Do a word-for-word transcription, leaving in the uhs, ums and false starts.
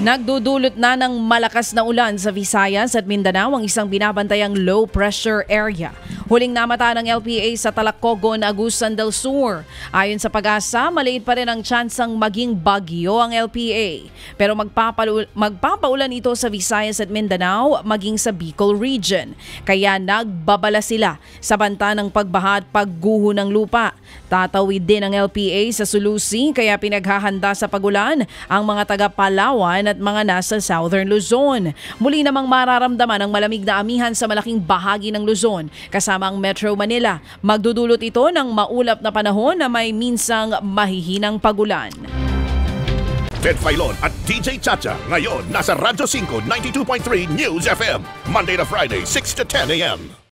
Nagdudulot na ng malakas na ulan sa Visayas at Mindanao ang isang binabantayang low pressure area. Huling namata ng L P A sa Talacogon, Agusan del Sur. Ayon sa Pag-asa, maliit pa rin ang tsansang maging bagyo ang L P A. Pero magpapaul- magpapaulan ito sa Visayas at Mindanao maging sa Bicol region. Kaya nagbabala sila sa banta ng pagbaha at pagguho ng lupa. Tatawid din ang L P A sa Sulusi kaya pinaghahanda sa pagulan ang mga taga Palawan at mga nasa Southern Luzon. Muli namang mararamdaman ang malamig na amihan sa malaking bahagi ng Luzon kasama ang Metro Manila. Magdudulot ito ng maulap na panahon na may minsang mahihinang pagulan. Ted Filon at D J Chacha ngayon nasa Radyo five ninety-two point three News F M Monday to Friday six to ten a m